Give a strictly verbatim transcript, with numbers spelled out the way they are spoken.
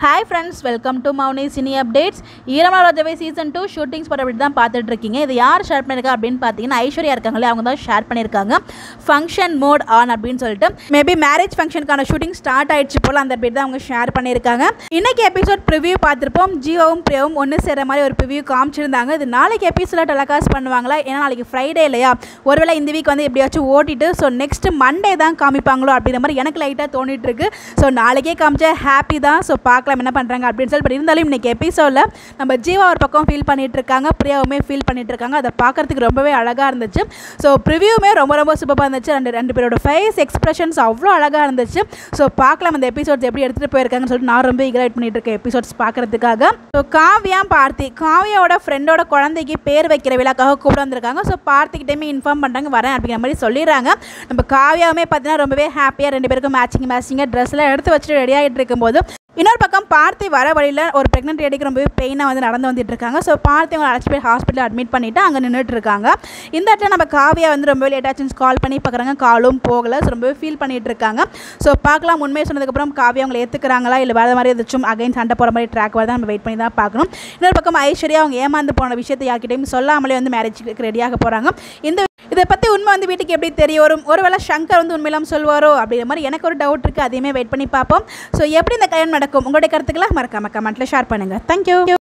Hi friends, welcome to Mauni Cine Updates. ஈரமான Rojave season two shootings படம் அப்படி தான் பார்த்துட்டு இருக்கீங்க. இது யார் ஷேர் பண்ணியிருக்கா அப்படின்னு பார்த்தீங்கன்னா ஐஸ்வர்யா இருக்காங்களே, அவங்க தான் ஷேர் பண்ணியிருக்காங்க. ஃபங்க்ஷன் மோட் ஆன் அப்படின்னு சொல்லிட்டு மேபி மேரேஜ் ஃபங்க்ஷனுக்கான ஷூட்டிங் ஸ்டார்ட் ஆயிடுச்சு போல் அந்த பேர் தான் அவங்க ஷேர் பண்ணியிருக்காங்க. இன்னைக்கு எபிசோட் ப்ரிவியூ பார்த்துருப்போம். ஜீவாவும் பிரியாவும் ஒன்று சேர மாதிரி ஒரு ப்ரிவியூ காமிச்சிருந்தாங்க. இது நாளைக்கு எபிசோட டெலகாஸ்ட் பண்ணுவாங்களா? ஏன்னா நாளைக்கு ஃப்ரைடே இல்லையா? ஒருவேளை இந்த வீக் வந்து எப்படியாச்சும் ஓட்டிட்டு ஸோ நெக்ஸ்ட் மண்டே தான் காமிப்பாங்களோ அப்படின்ற மாதிரி எனக்கு லைட்டாக தோணிட்டு இருக்கு. ஸோ நாளைக்கே காமிச்சா ஹாப்பி தான். ஸோ பார்க்கலாம் என்ன பண்ணுறாங்க அப்படின்னு சொல்லி. பட் இருந்தாலும் இன்றைக்கி எபிசோடில் நம்ம ஜீவா ஒரு பக்கம் ஃபீல் பண்ணிட்டு இருக்காங்க, பிரியாவுமே ஃபீல் பண்ணிட்டு இருக்காங்க. அதை பார்க்கறதுக்கு ரொம்பவே அழகாக இருந்துச்சு. ஸோ ப்ரிவியூமே ரொம்ப ரொம்ப சூப்பராக இருந்துச்சு. ரெண்டு ரெண்டு பேரோட ஃபேஸ் எக்ஸ்பிரஷன்ஸ் அவ்வளோ அழகாக இருந்துச்சு. ஸோ பார்க்கலாம் அந்த எபிசோட்ஸ் எப்படி எடுத்துகிட்டு போயிருக்காங்கன்னு சொல்லிட்டு நான் ரொம்ப ஈகரைட் பண்ணிட்டு இருக்கேன் எபிசோட்ஸ் பார்க்கறதுக்காக. ஸோ காவியா பார்த்தி காவியாவோட ஃப்ரெண்டோட குழந்தைக்கு பேர் வைக்கிற விழாக்காக கூட வந்திருக்காங்க. ஸோ பார்த்திக்கிட்டேமே இன்ஃபார்ம் பண்ணுறாங்க வரேன் அப்படிங்கிற மாதிரி சொல்லிடுறாங்க. நம்ம காவியாவுமே பார்த்தீங்கன்னா ரொம்பவே ஹாப்பியாக ரெண்டு பேருக்கும் மேட்சிங் மேட்சிங்காக ட்ரெஸ்லாம் எடுத்து வச்சுட்டு ரெடி ஆகிட்டு இருக்கும்போது இன்னொரு பக்கம் பார்த்தி வர வழியில் ஒரு ப்ரெக்னென்ட் லேடிக்கு ரொம்பவே பெயினாக வந்து நடந்து வந்துட்டு இருக்காங்க. ஸோ பார்த்தி அவங்க அழைச்சி போய் ஹாஸ்பிட்டலில் அட்மிட் பண்ணிவிட்டு அங்கே நின்றுட்டு இருக்காங்க. இந்த இடத்துல நம்ம காவியா வந்து ரொம்பவே லேட்டாச்சுன்னு கால் பண்ணி பார்க்குறாங்க, காலும் போகலை. ஸோ ரொம்பவே ஃபீல் பண்ணிட்டு இருக்காங்க. ஸோ பார்க்கலாம் உண்மையை சொன்னதுக்கப்புறம் காவியா அவங்களை ஏற்றுக்கிறாங்களா இல்லை வேறு மாதிரி ஏதாச்சும் அகைன் சண்டை போகிற மாதிரி ட்ராக் வரதான் நம்ம வெயிட் பண்ணி தான் பார்க்கணும். இன்னொரு பக்கம் ஐஸ்வர்யா அவங்க ஏமாந்து போன விஷயத்தை யார்கிட்டையும் சொல்லாமலே வந்து மேரேஜுக்கு ரெடியாக போகிறாங்க. இந்த இதை பற்றி உண்மை வந்து வீட்டுக்கு எப்படி தெரிய வரும்? ஒருவேளை சங்கர் வந்து உண்மையிலாம் சொல்வாரோ அப்படிங்கிற மாதிரி எனக்கு ஒரு டவுட் இருக்குது. அதையுமே வெயிட் பண்ணி பார்ப்போம். ஸோ எப்படி இந்த கல்யாணம் நடக்கும்? உங்களுடைய கருத்துக்களை மறக்காம கமெண்ட்டில் ஷேர் பண்ணுங்கள். தேங்க்யூ.